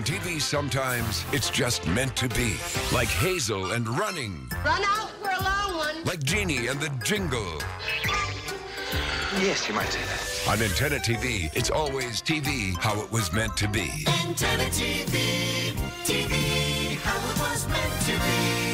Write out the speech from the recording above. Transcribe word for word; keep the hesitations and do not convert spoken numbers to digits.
On T V, sometimes it's just meant to be. Like Hazel and Running. Run out for a long one. Like Genie and the Jingle. Yes, you might say that. On Antenna T V, it's always T V how it was meant to be. Antenna T V, T V, how it was meant to be.